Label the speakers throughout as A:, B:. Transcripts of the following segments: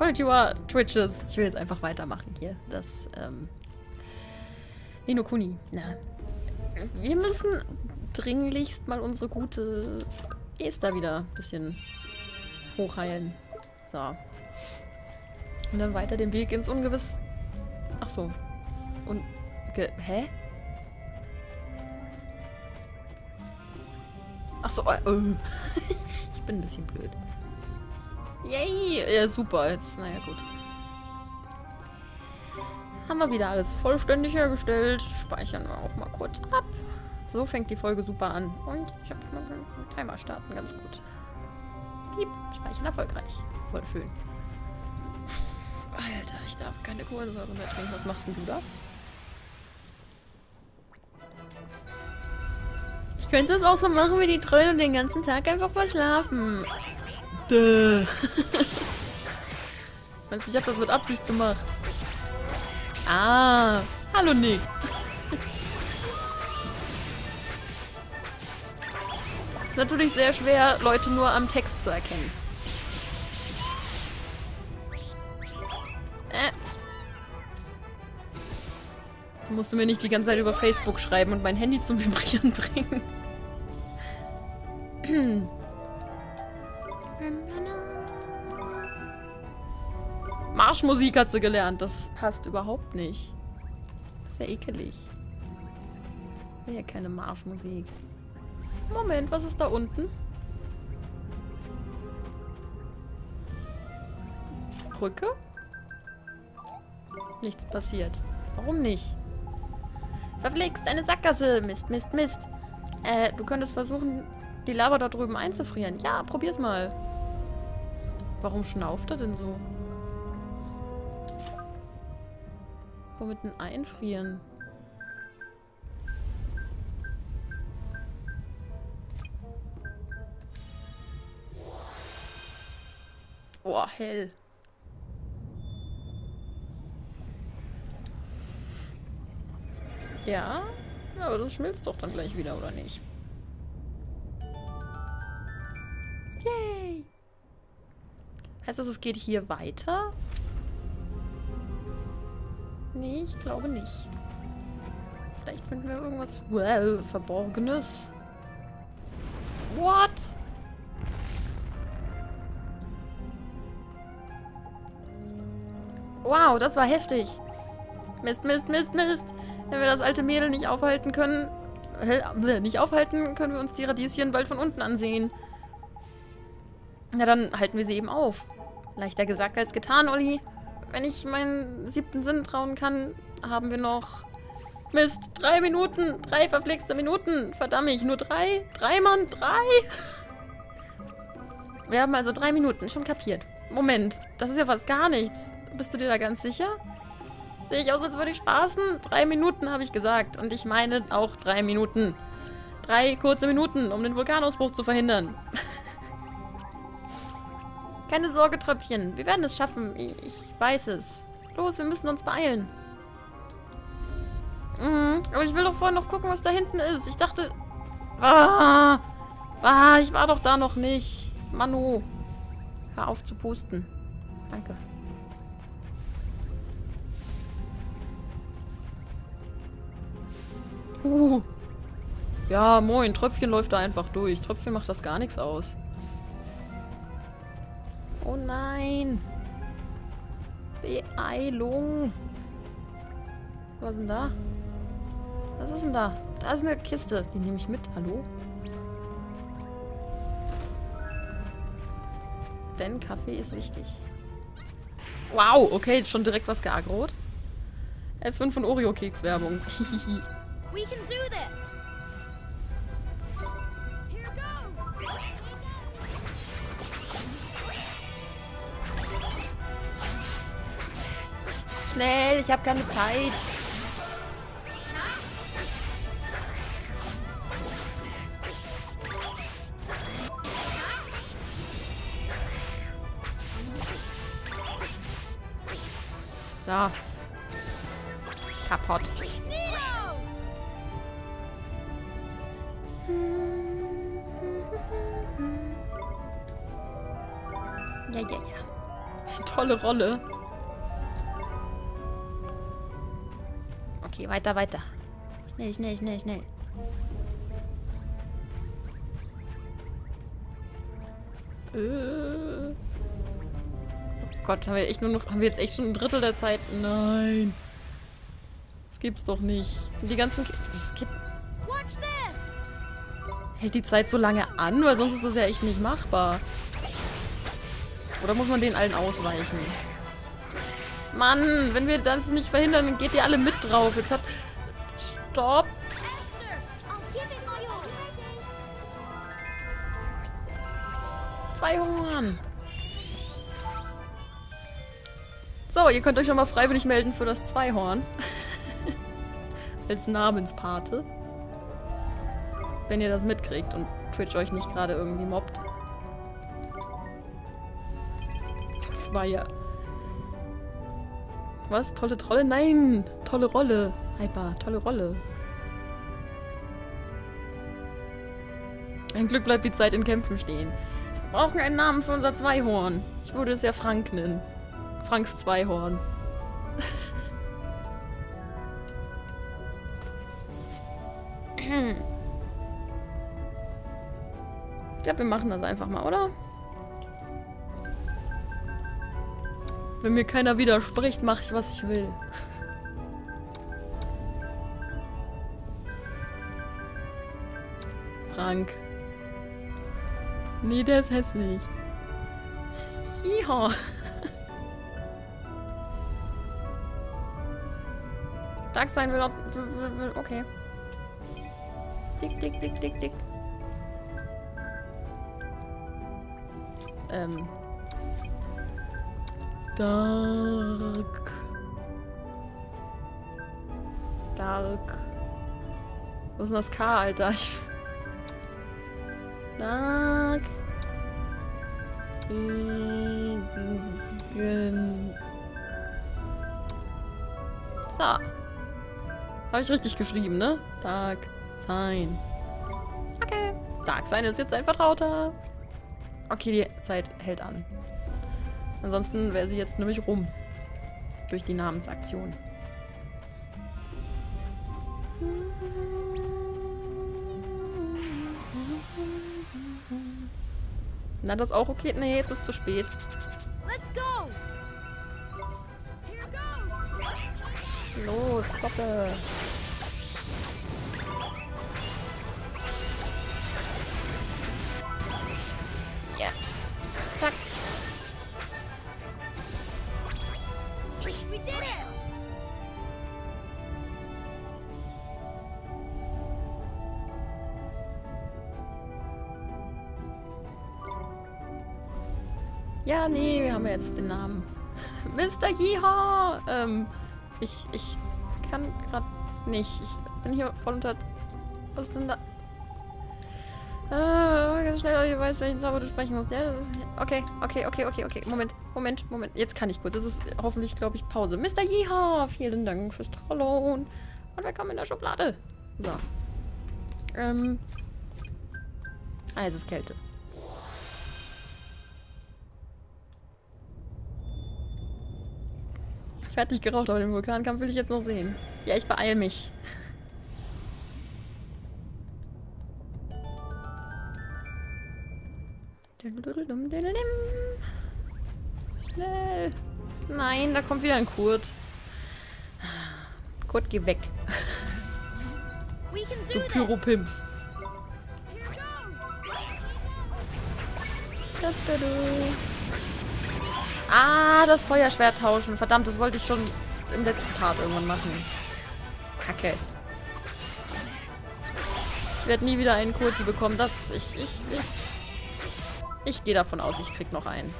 A: Konnichiwa, Twitches. Ich will jetzt einfach weitermachen hier. Das, Ni no Kuni. Na. Wir müssen dringlichst mal unsere gute Esther wieder ein bisschen hochheilen. So. Und dann weiter den Weg ins Ungewiss. Ach so. Und... Hä? Ach so. Ich bin ein bisschen blöd. Yay! Ja, super. Jetzt, naja, gut. Haben wir wieder alles vollständig hergestellt. Speichern wir auch mal kurz ab. So fängt die Folge super an. Und ich habe mal einen Timer starten. Ganz gut. Piep. Speichern erfolgreich. Voll schön. Alter, ich darf keine Kohlensäure mehr trinken. Was machst denn du da? Ich könnte es auch so machen wie die Trölle und den ganzen Tag einfach mal schlafen. Duh. Weißt du, ich habe das mit Absicht gemacht. Ah, hallo Nick. Ist natürlich sehr schwer, Leute nur am Text zu erkennen. Musst du mir nicht die ganze Zeit über Facebook schreiben und mein Handy zum Vibrieren bringen. Marschmusik hat sie gelernt. Das passt überhaupt nicht. Das ist ja ekelig. Ich will ja keine Marschmusik. Moment, was ist da unten? Brücke? Nichts passiert. Warum nicht? Verflixt, eine Sackgasse. Mist, Mist, Mist. Du könntest versuchen, die Lava dort drüben einzufrieren. Ja, probier's mal. Warum schnauft er denn so? Womit denn einfrieren? Oh, hell. Ja, aber das schmilzt doch dann gleich wieder, oder nicht? Yay! Heißt das, es geht hier weiter? Nee, ich glaube nicht. Vielleicht finden wir irgendwas Verborgenes. What? Wow, das war heftig. Mist, Mist, Mist, Mist. Wenn wir das alte Mädel nicht aufhalten können... können wir uns die Radieschen bald von unten ansehen. Na, dann halten wir sie eben auf. Leichter gesagt als getan, Olli. Wenn ich meinen 7. Sinn trauen kann, haben wir noch... Mist, 3 Minuten. 3 verflixte Minuten. Verdammt, nur 3? 3, Mann, 3? Wir haben also 3 Minuten. Schon kapiert. Moment, das ist ja fast gar nichts. Bist du dir da ganz sicher? Sehe ich aus, als würde ich spaßen? 3 Minuten, habe ich gesagt. Und ich meine auch 3 Minuten. 3 kurze Minuten, um den Vulkanausbruch zu verhindern. Keine Sorge, Tröpfchen. Wir werden es schaffen. Ich weiß es. Los, wir müssen uns beeilen. Aber ich will doch vorher noch gucken, was da hinten ist. Ich dachte... ich war doch da noch nicht. Manu. Hör auf zu pusten. Danke. Ja, moin. Tröpfchen läuft da einfach durch. Tröpfchen macht das gar nichts aus. Oh nein. Beeilung. Was ist denn da? Was ist denn da? Da ist eine Kiste. Die nehme ich mit. Hallo? Denn Kaffee ist wichtig. Wow, okay, schon direkt was geagrot. F5 von Oreo-Keks-Werbung. Hihihi.
B: We can do this. Here goes.
A: Schnell, ich habe keine Zeit. So. Kaputt. Ja. Tolle Rolle. Okay, weiter, weiter. Schnell, schnell, schnell, schnell. Oh Gott, haben wir jetzt echt schon ein Drittel der Zeit? Nein. Das gibt's doch nicht. Und die ganzen... Das geht...
B: Watch this.
A: Hält die Zeit so lange an? Weil sonst ist das ja echt nicht machbar. Oder muss man den allen ausweichen? Mann, wenn wir das nicht verhindern, dann geht ihr alle mit drauf. Jetzt hat... Stopp.
B: Esther, I'll give it my all.
A: 2 Horn. So, ihr könnt euch nochmal freiwillig melden für das 2 Horn. Als Namenspate. Wenn ihr das mitkriegt und Twitch euch nicht gerade irgendwie mobbt. 2er. Was? Tolle Trolle? Nein! Tolle Rolle. Hyper, tolle Rolle. Ein Glück bleibt die Zeit in Kämpfen stehen. Wir brauchen einen Namen für unser 2-Horn. Ich würde es ja Frank nennen. Franks 2-Horn. Ich glaube, wir machen das einfach mal, oder? Wenn mir keiner widerspricht, mache ich, was ich will. Frank. Nee, der ist hässlich. Ja. Dark sein will. Okay. Dick, dick, dick, dick, dick. Dark. Dark. Was ist denn das K, Alter? Dark. So. Habe ich richtig geschrieben, ne? Dark Sign. Okay. Dark Sign ist jetzt ein Vertrauter. Okay, die Zeit hält an. Ansonsten wäre sie jetzt nämlich rum. Durch die Namensaktion. Na, das auch okay? Nee, jetzt ist es zu spät.
B: Let's go. Here goes.
A: Los, Kloppe. Ja. Zack.
B: We did it.
A: Ja, nee, wir haben ja jetzt den Namen. Mr. Yeehaw! Ich kann gerade nicht. Ich bin hier voll unter... Was ist denn da? Ganz schnell, ich weiß, welchen Zauber du sprechen musst. Ja, okay. Moment. Jetzt kann ich kurz. Das ist hoffentlich, glaube ich, Pause. Mr. Yeehaw! Vielen Dank fürs Trollen. Und willkommen in der Schublade. So. Es ist Kälte. Fertig geraucht auf dem Vulkankampf will ich jetzt noch sehen. Ja, ich beeil mich. Schnell. Nein, da kommt wieder ein Kurt. Kurt, geh weg.
B: We can do
A: Du
B: this.
A: Pyropimpf.
B: Here goes.
A: Da, da, da. Ah, das Feuerschwert tauschen. Verdammt, das wollte ich schon im letzten Part irgendwann machen. Kacke. Ich werde nie wieder einen Kurti bekommen. Ich gehe davon aus, ich krieg noch einen.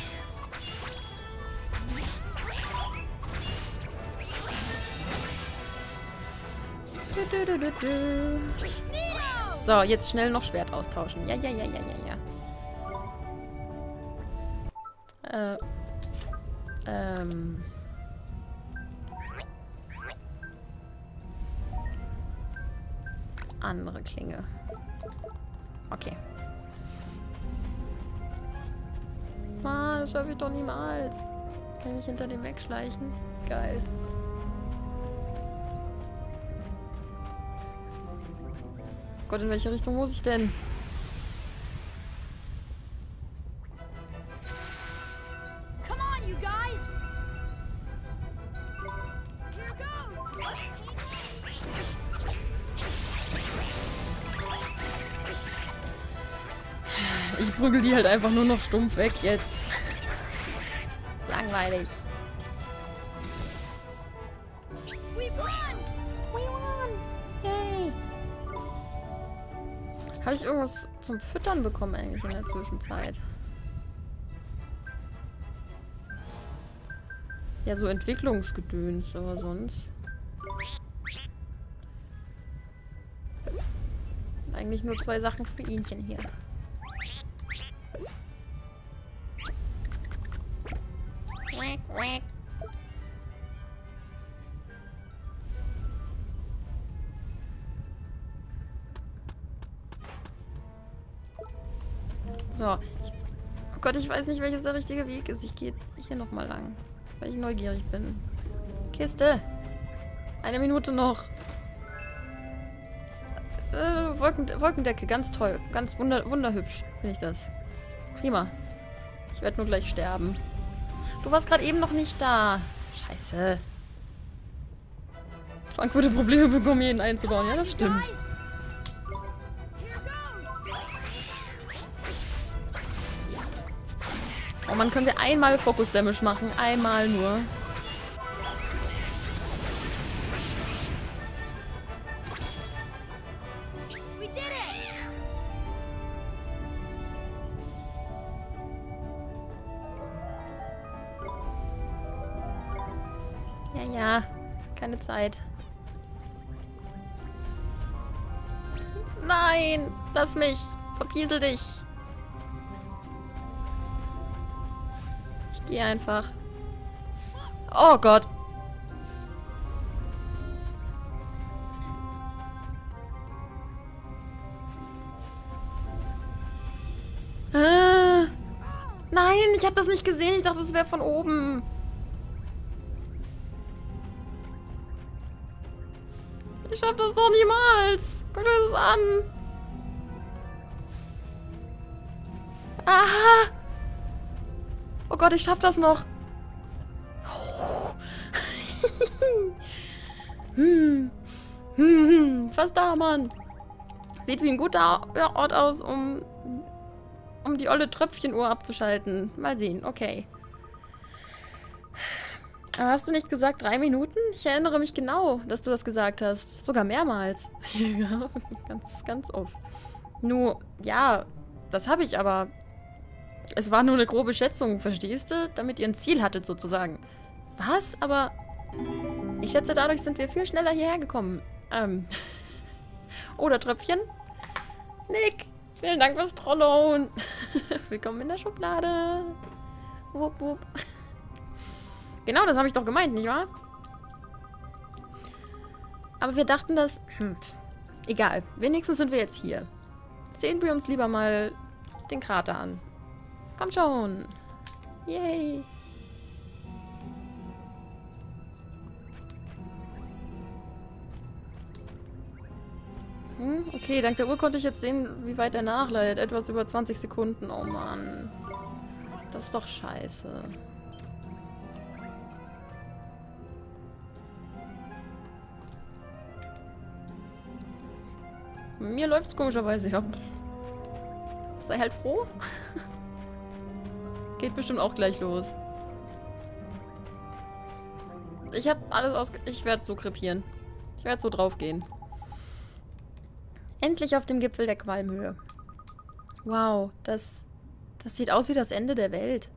A: So, jetzt schnell noch Schwert austauschen. Ja. Andere Klinge. Okay. Mann, das schaffe ich doch niemals. Kann ich mich hinter dem wegschleichen? Geil. Gott, in welche Richtung muss ich denn?
B: Come on, you guys. Here goes.
A: Ich prügel die halt einfach nur noch stumpf weg jetzt. Langweilig.
B: We won.
A: We won! Yay! Habe ich irgendwas zum Füttern bekommen eigentlich in der Zwischenzeit? Ja, so Entwicklungsgedöns, aber sonst. Eigentlich nur 2 Sachen für Ihnchen hier. Quack, quack. So. Oh Gott, ich weiß nicht, welches der richtige Weg ist. Ich gehe jetzt hier nochmal lang. Weil ich neugierig bin. Kiste. 1 Minute noch. Wolkendecke. Ganz toll. Ganz wunderhübsch. Finde ich das. Prima. Ich werde nur gleich sterben. Du warst gerade eben noch nicht da. Scheiße. Frank würde Probleme bekommen, jeden einzubauen. Ja, das stimmt.
B: Guys. Here goes.
A: Oh Mann, können wir einmal Focus Damage machen? Einmal nur.
B: We did it.
A: Ja, ja. Keine Zeit. Nein! Lass mich! Verpiesel dich! Ich gehe einfach. Oh Gott! Nein, ich habe das nicht gesehen. Ich dachte, es wäre von oben. Ich schaff das doch niemals. Guck dir das an. Aha. Oh Gott, ich schaff das noch. Fast da, Mann. Sieht wie ein guter Ort aus, um die olle Tröpfchenuhr abzuschalten. Mal sehen, okay. Aber hast du nicht gesagt 3 Minuten? Ich erinnere mich genau, dass du das gesagt hast. Sogar mehrmals. Ja, ganz oft. Nur, ja, das habe ich, aber es war nur eine grobe Schätzung, verstehst du? Damit ihr ein Ziel hattet, sozusagen. Was? Aber ich schätze, dadurch sind wir viel schneller hierher gekommen. Oder Tröpfchen? Nick, vielen Dank fürs Trollen. Willkommen in der Schublade. Wupp, wupp. Genau, das habe ich doch gemeint, nicht wahr? Aber wir dachten, dass... egal, wenigstens sind wir jetzt hier. Sehen wir uns lieber mal den Krater an. Komm schon. Yay. Okay, dank der Uhr konnte ich jetzt sehen, wie weit er nachleidet. Etwas über 20 Sekunden. Oh Mann. Das ist doch scheiße. Mir läuft's komischerweise, ja. Sei halt froh. Geht bestimmt auch gleich los. Ich hab alles ich werde so krepieren. Ich werde so draufgehen. Endlich auf dem Gipfel der Qualmhöhe. Wow, das sieht aus wie das Ende der Welt.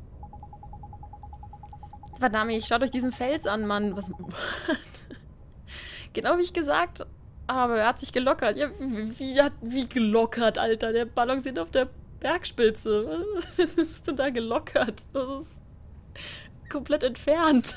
A: Verdammt, schaut euch diesen Fels an, Mann. Was? Genau wie ich gesagt habe, er hat sich gelockert. Ja, wie gelockert, Alter. Der balanciert auf der Bergspitze. Was ist denn da gelockert? Das ist komplett entfernt.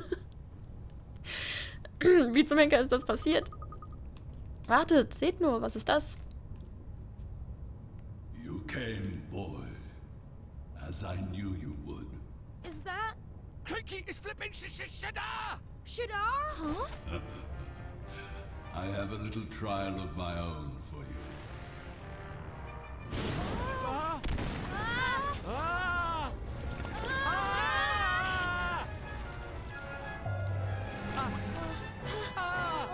A: Wie zum Henker ist das passiert? Wartet, seht nur, was ist das?
C: You came, boy, as I knew you would.
B: Is that
D: Crinky is flipping Shadar!
B: Shadar? Huh?
C: I have a little trial of my own for you.
D: Ah!
B: Ah!
D: Ah! Ah! Ah!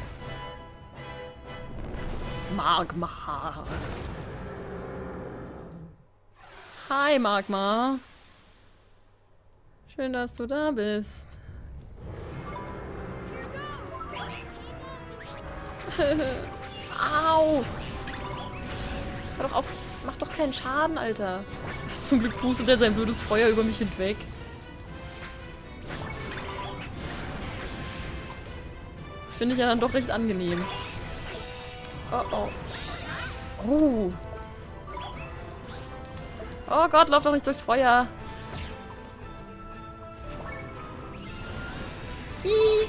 A: Magma. Hi, Magma. Schön, dass du da bist. Au! Hör doch auf, mach doch keinen Schaden, Alter. Zum Glück pustet er sein blödes Feuer über mich hinweg. Das finde ich ja dann doch recht angenehm. Oh, oh. Oh. Oh Gott, lauf doch nicht durchs Feuer. Ih.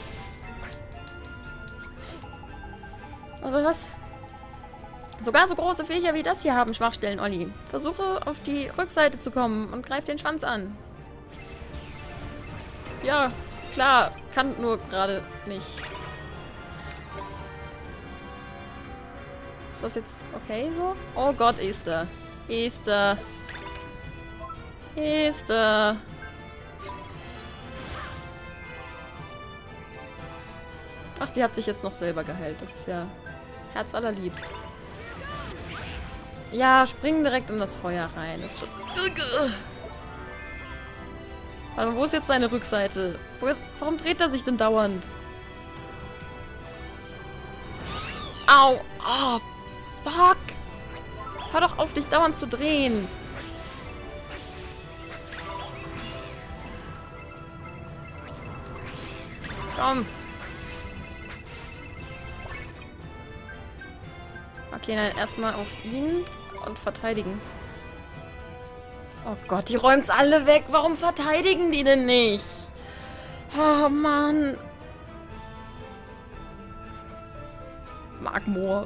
A: Also was? Sogar so große Viecher wie das hier haben Schwachstellen, Olli. Versuche auf die Rückseite zu kommen und greif den Schwanz an. Ja, klar. Kann nur gerade nicht. Ist das jetzt okay so? Oh Gott, Esther. Esther. Esther. Ach, die hat sich jetzt noch selber geheilt. Das ist ja herzallerliebst. Ja, spring direkt in das Feuer rein. Das ist schon... Warte, wo ist jetzt seine Rückseite? Warum dreht er sich denn dauernd? Au! Oh, fuck! Hör doch auf, dich dauernd zu drehen! Komm! Okay, dann erstmal auf ihn und verteidigen. Oh Gott, die räumt's alle weg. Warum verteidigen die denn nicht? Oh Mann. Magmoor,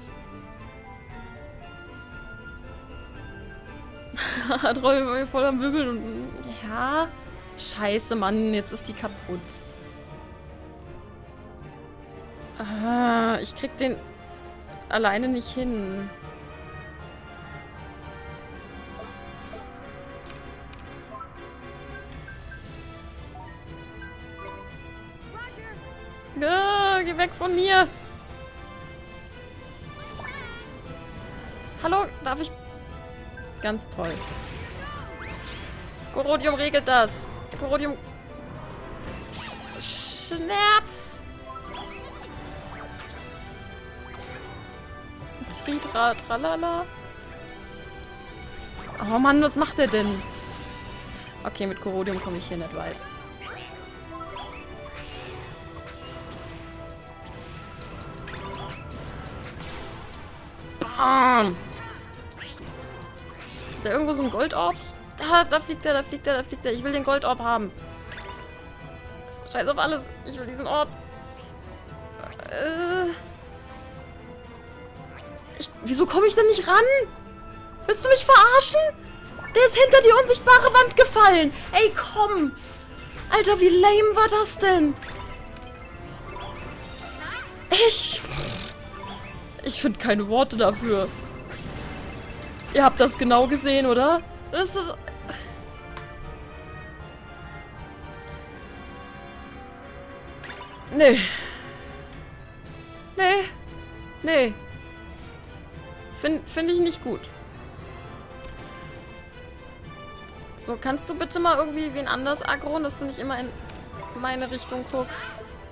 A: was? Träume voll am Wibbeln und... Ja. Scheiße, Mann. Jetzt ist die kaputt. Ah, ich krieg den alleine nicht hin. Ah, geh weg von mir. Hallo, darf ich... Ganz toll. Korodium regelt das. Korodium... Schnaps. Tritra, tralala. Oh Mann, was macht er denn? Okay, mit Korodium komme ich hier nicht weit. Bam! Ist da irgendwo so ein Goldorb? Da fliegt er, da fliegt er, da fliegt er. Ich will den Goldorb haben. Scheiß auf alles. Ich will diesen Orb. Wieso komme ich denn nicht ran? Willst du mich verarschen? Der ist hinter die unsichtbare Wand gefallen. Ey, komm. Alter, wie lame war das denn? Ich finde keine Worte dafür. Ihr habt das genau gesehen, oder? Das ist... Nee. Nee. Nee. Finde ich nicht gut. So, kannst du bitte mal irgendwie wen anders aggroen, dass du nicht immer in meine Richtung guckst?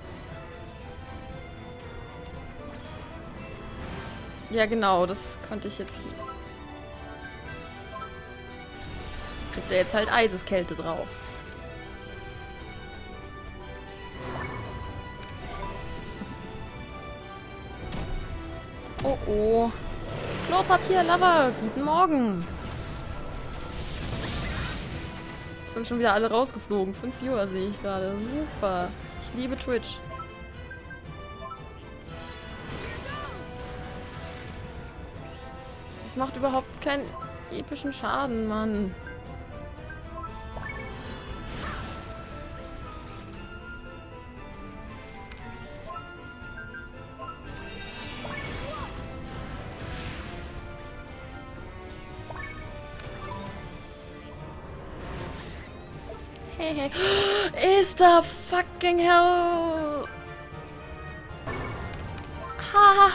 A: Ja, genau, das konnte ich jetzt nicht. Kriegt er jetzt halt Eiseskälte drauf. Oh oh. Klopapier, Lava, guten Morgen. Jetzt sind schon wieder alle rausgeflogen. 5 Viewer sehe ich gerade. Super. Ich liebe Twitch. Das macht überhaupt keinen epischen Schaden, Mann. Ist da fucking hell. Ha.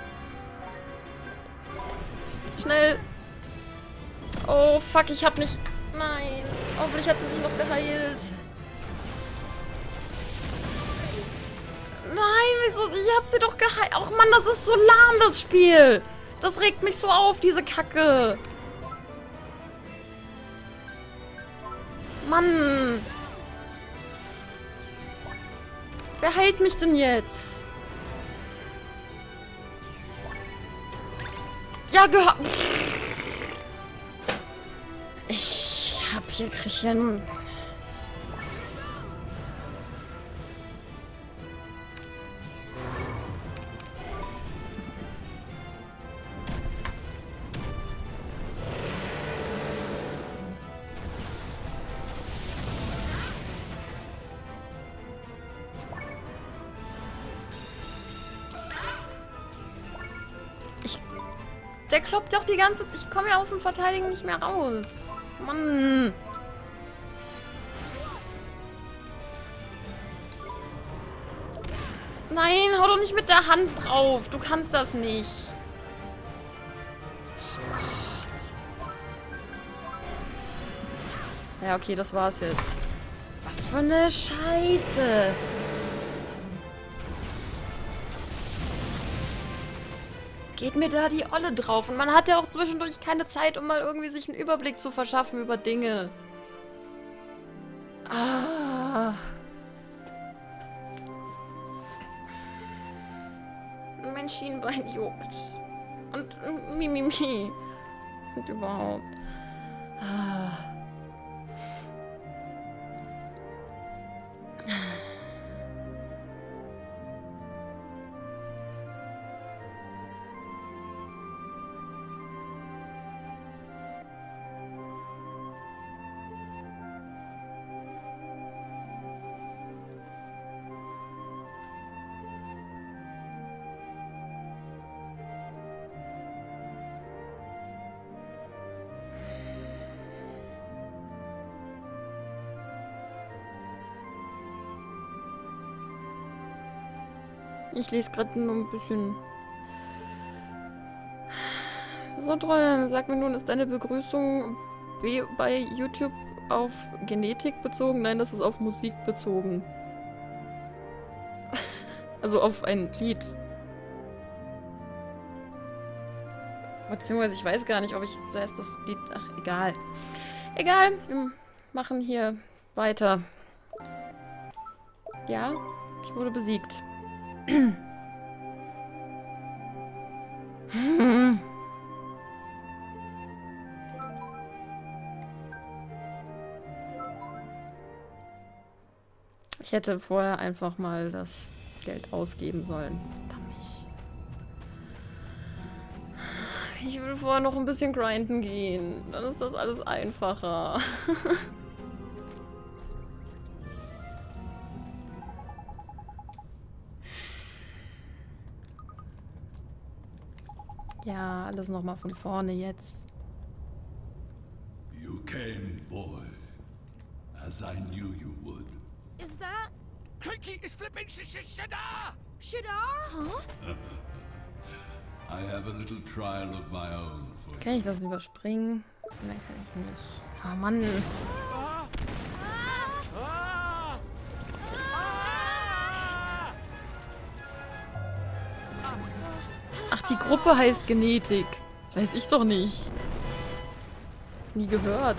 A: Schnell. Oh, fuck, ich hab nicht... Nein. Hoffentlich hat sie sich noch geheilt. Nein, wieso? Ich hab sie doch geheilt. Ach Mann, das ist so lahm, das Spiel. Das regt mich so auf, diese Kacke. Mann. Wer heilt mich denn jetzt? Ja, gehört. Ich hab hier Kriechchen. Der kloppt doch die ganze Zeit. Ich komme ja aus dem Verteidigen nicht mehr raus. Mann. Nein, hau doch nicht mit der Hand drauf. Du kannst das nicht. Oh Gott. Ja, okay, das war's jetzt. Was für eine Scheiße. Geht mir da die Olle drauf. Und man hat ja auch zwischendurch keine Zeit, um mal irgendwie sich einen Überblick zu verschaffen über Dinge. Ah. Mein Schienbein juckt. Und Mimimi. Und überhaupt. Ah. Ich lese gerade nur ein bisschen. So toll. Sag mir nun, ist deine Begrüßung bei YouTube auf Genetik bezogen? Nein, das ist auf Musik bezogen. Also auf ein Lied. Beziehungsweise ich weiß gar nicht, ob ich zuerst das Lied... Ach, egal. Egal, wir machen hier weiter. Ja, ich wurde besiegt. Ich hätte vorher einfach mal das Geld ausgeben sollen. Verdammt. Ich will vorher noch ein bisschen grinden gehen. Dann ist das alles einfacher. Ja, alles nochmal von vorne jetzt.
C: You came, boy, as I knew you would.
B: Is that
D: Cranky is flipping Shadar!
B: Shadar? Huh?
C: I have a little trial of my own for you.
A: Kann ich das überspringen? Nein, kann ich nicht. Ah, Mann. Ach, die Gruppe heißt Genetik. Weiß ich doch nicht. Nie gehört.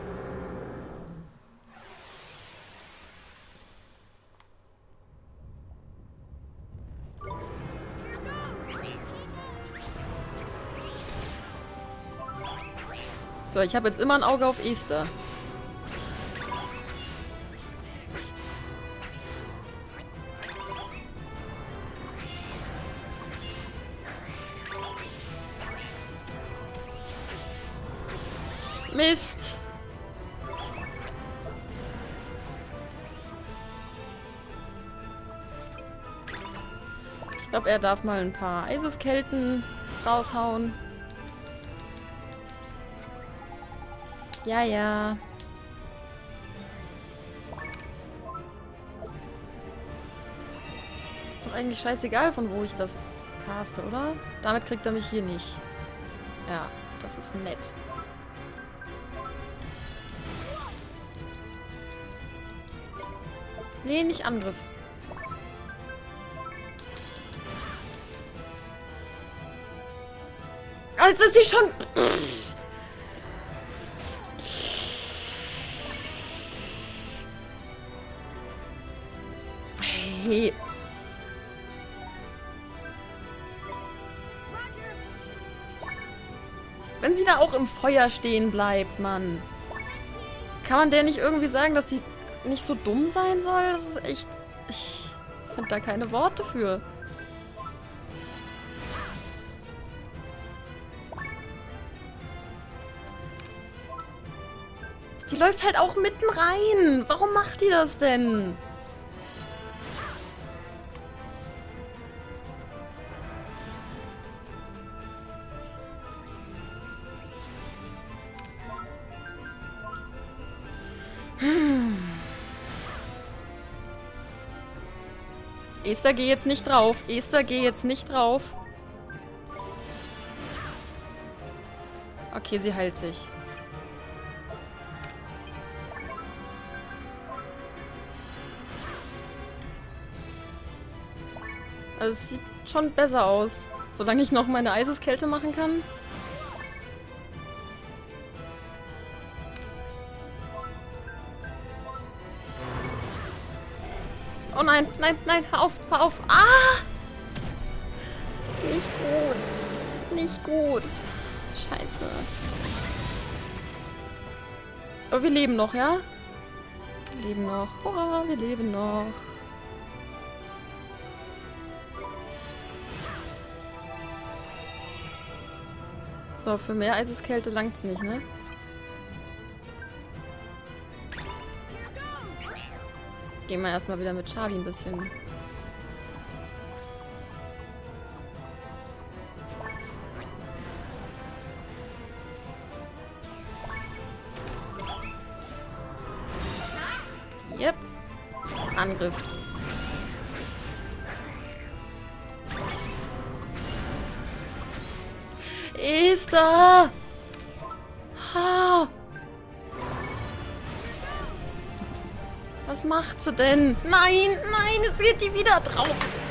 A: So, ich habe jetzt immer ein Auge auf Esther. Mist. Ich glaube, er darf mal ein paar Eiseskelten raushauen. Ja, ja. doch eigentlich scheißegal, von wo ich das caste, oder? Damit kriegt er mich hier nicht. Ja, das ist nett. Nee, nicht Angriff. Als ist sie schon... Hey. Wenn sie da auch im Feuer stehen bleibt, Mann. Kann man der nicht irgendwie sagen, dass sie nicht so dumm sein soll? Das ist echt... Ich finde da keine Worte für. Die läuft halt auch mitten rein. Warum macht die das denn? Esther, geh jetzt nicht drauf. Esther, geh jetzt nicht drauf. Okay, sie heilt sich. Also es sieht schon besser aus. Solange ich noch meine Eiseskälte machen kann. Oh nein, nein, nein, hör auf, hör auf. Ah! Nicht gut. Nicht gut. Scheiße. Aber wir leben noch, ja? Wir leben noch. Hurra, wir leben noch. So, für mehr Eiseskälte langt's nicht, ne? Gehen wir erstmal wieder mit Charlie ein bisschen. Yep. Angriff. Esther! Ha! Was macht sie denn? Nein, nein, jetzt geht die wieder drauf.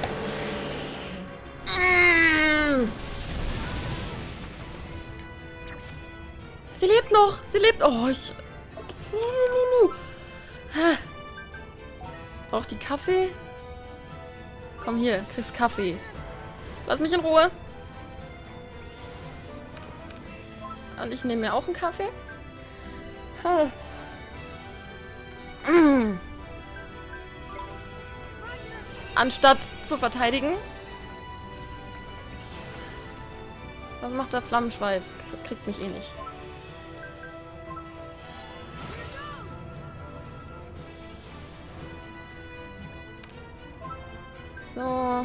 A: Sie lebt noch. Sie lebt. Oh, ich... Braucht die Kaffee? Komm hier, kriegst Kaffee. Lass mich in Ruhe. Und ich nehme mir auch einen Kaffee. Anstatt zu verteidigen. Was macht der Flammenschweif? Kriegt mich eh nicht. So.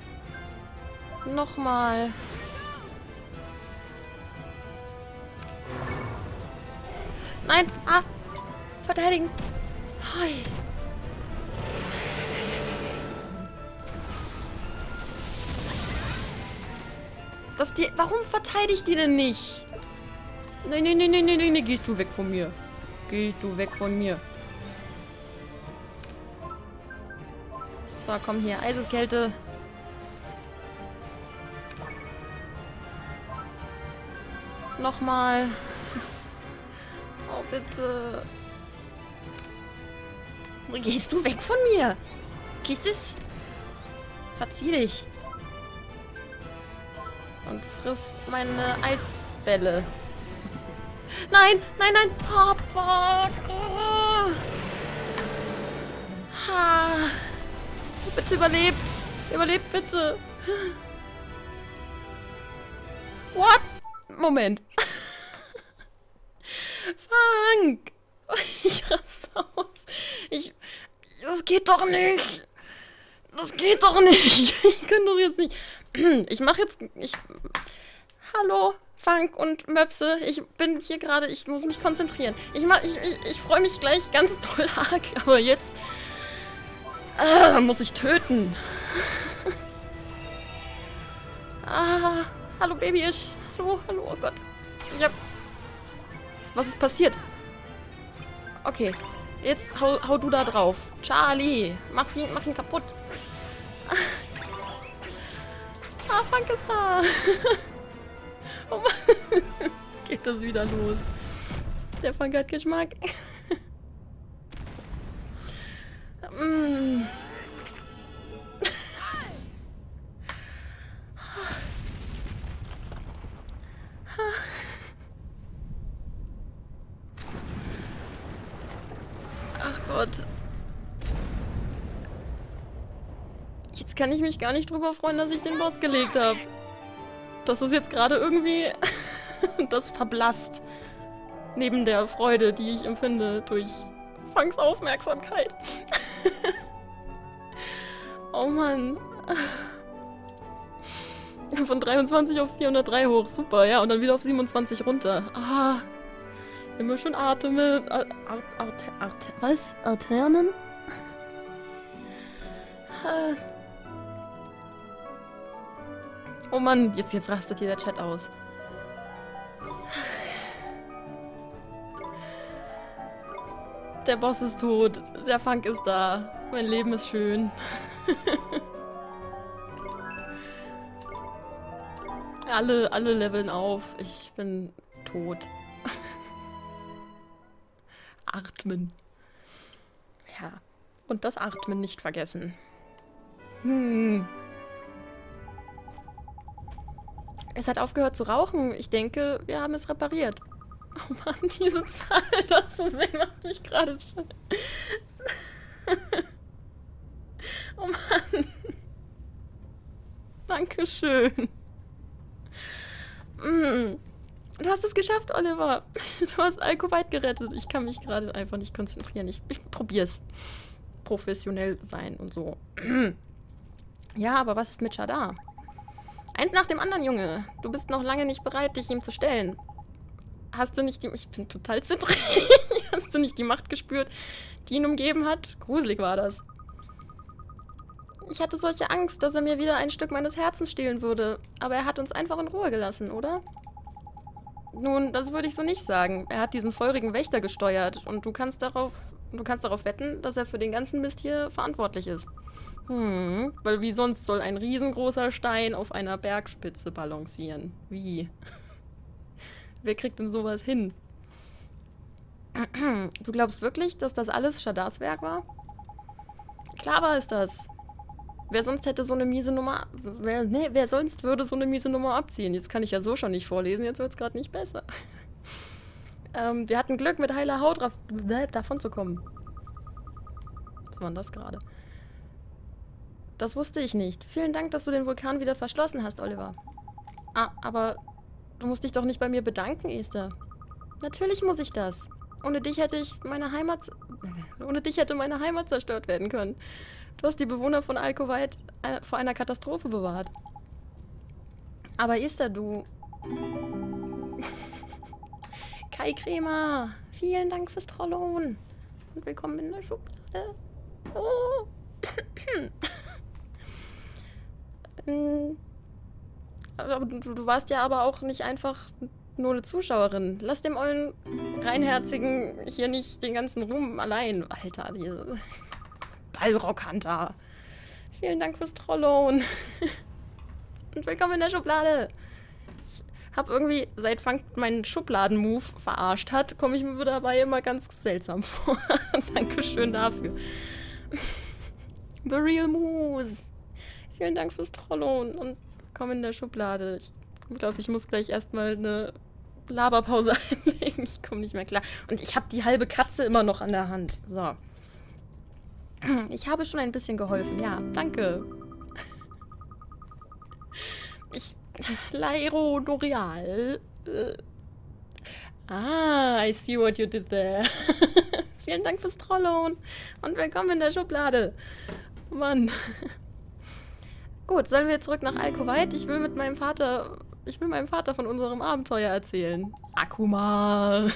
A: Nochmal. Nein! Ah! Verteidigen! Hi. Warum verteidigt die denn nicht? Nein, nein, nein, nein, nein, nein, gehst du weg von mir. Gehst du weg von mir. So, komm hier. Eiseskälte. Nochmal. Oh, bitte. Gehst du weg von mir? Gehst es? Verzieh dich. Und friss meine Eisbälle. Nein, nein, nein. Papa. Oh. Ha. Bitte überlebt. Überlebt bitte. What? Moment. Frank. Ich raste aus. Das geht doch nicht. Das geht doch nicht. Ich kann doch jetzt nicht. Ich mache jetzt... Hallo, Frank und Möpse. Ich bin hier gerade... Ich muss mich konzentrieren. Ich freue mich gleich ganz toll arg. Aber jetzt... muss ich töten. Ah, hallo Babyisch. Hallo, hallo, oh Gott. Ich hab... Was ist passiert? Okay, jetzt hau du da drauf. Charlie, mach ihn kaputt. Ah, Funk ist da. Oh Mann. Jetzt geht das wieder los. Der Funk hat Geschmack. Ach Gott. Jetzt kann ich mich gar nicht drüber freuen, dass ich den Boss gelegt habe. Das ist jetzt gerade irgendwie... das verblasst. Neben der Freude, die ich empfinde durch Funks Aufmerksamkeit. Oh Mann. Von 23 auf 403 hoch. Super, ja. Und dann wieder auf 27 runter. Ah. Immer schon atmen. Was? Arternen? Oh Mann, jetzt rastet hier der Chat aus. Der Boss ist tot. Der Funk ist da. Mein Leben ist schön. alle leveln auf. Ich bin tot. Atmen. Ja. Und das Atmen nicht vergessen. Es hat aufgehört zu rauchen. Ich denke, wir haben es repariert. Oh Mann, diese Zahl, das zu sehen, macht mich gerade... Oh Mann. Dankeschön. Du hast es geschafft, Oliver. Du hast Alkovite gerettet. Ich kann mich gerade einfach nicht konzentrieren. Ich probier's. Professionell sein und so. Ja, aber was ist mit Shadar? Eins nach dem anderen, Junge. Du bist noch lange nicht bereit, dich ihm zu stellen. Hast du nicht die... Ich bin total zittrig. Hast du nicht die Macht gespürt, die ihn umgeben hat? Gruselig war das. Ich hatte solche Angst, dass er mir wieder ein Stück meines Herzens stehlen würde. Aber er hat uns einfach in Ruhe gelassen, oder? Nun, das würde ich so nicht sagen. Er hat diesen feurigen Wächter gesteuert. Und du kannst darauf wetten, dass er für den ganzen Mist hier verantwortlich ist. Weil wie sonst soll ein riesengroßer Stein auf einer Bergspitze balancieren? Wie? Wer kriegt denn sowas hin? Du glaubst wirklich, dass das alles Shadars Werk war? Klar war es das. Wer sonst hätte so eine miese Nummer... Wer sonst würde so eine miese Nummer abziehen? Jetzt kann ich ja so schon nicht vorlesen, jetzt wird es gerade nicht besser. Wir hatten Glück, mit heiler Haut davon zu kommen. Was war denn das gerade? Das wusste ich nicht. Vielen Dank, dass du den Vulkan wieder verschlossen hast, Oliver. Ah, aber du musst dich doch nicht bei mir bedanken, Esther. Natürlich muss ich das. Ohne dich hätte meine Heimat zerstört werden können. Du hast die Bewohner von Alkovite vor einer Katastrophe bewahrt. Aber Esther, du... Kai Kremer, vielen Dank fürs Trollen. Und willkommen in der Schublade. Oh. Aber du warst ja aber auch nicht einfach nur eine Zuschauerin. Lass dem ollen Reinherzigen hier nicht den ganzen Ruhm allein. Alter, diese Ballrockhunter. Vielen Dank fürs Trollen. Und willkommen in der Schublade. Ich habe irgendwie, seit Funk meinen Schubladen-Move verarscht hat, komme ich mir dabei immer ganz seltsam vor. Dankeschön dafür. The Real Moose. Vielen Dank fürs Trollen und komm in der Schublade. Ich glaube, ich muss gleich erstmal eine Laberpause einlegen. Ich komme nicht mehr klar. Und ich habe die halbe Katze immer noch an der Hand. So. Ich habe schon ein bisschen geholfen. Ja, danke. Lairo L'Oreal. I see what you did there. Vielen Dank fürs Trollen und willkommen in der Schublade. Mann. Gut, sollen wir zurück nach Alkovite? Ich will meinem Vater von unserem Abenteuer erzählen. Akuma.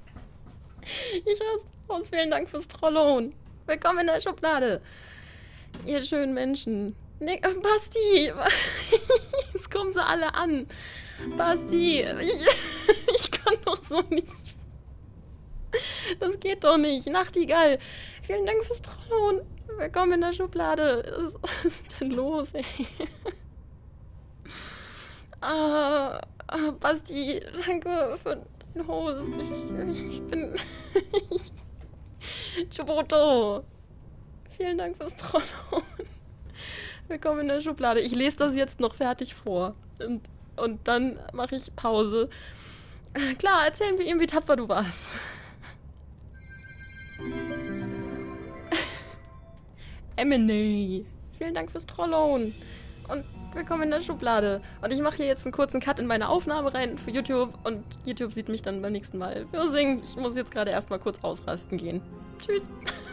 A: Ich raste aus. Vielen Dank fürs Trollen. Willkommen in der Schublade. Ihr schönen Menschen. Nee, Basti! Jetzt kommen sie alle an. Basti, ich kann doch so nicht. Das geht doch nicht. Nachtigall, vielen Dank fürs Trollhauen. Willkommen in der Schublade. Was ist denn los, ey? Basti, danke für den Host. Ich bin... Choboto. Vielen Dank fürs Trollhauen. Willkommen in der Schublade. Ich lese das jetzt noch fertig vor. Und dann mache ich Pause. Klar, erzählen wir ihm, wie tapfer du warst. M&A. Vielen Dank fürs Trollhauen. Und willkommen in der Schublade. Und ich mache hier jetzt einen kurzen Cut in meine Aufnahme rein für YouTube. Und YouTube sieht mich dann beim nächsten Mal. Ich muss jetzt gerade erstmal kurz ausrasten gehen. Tschüss.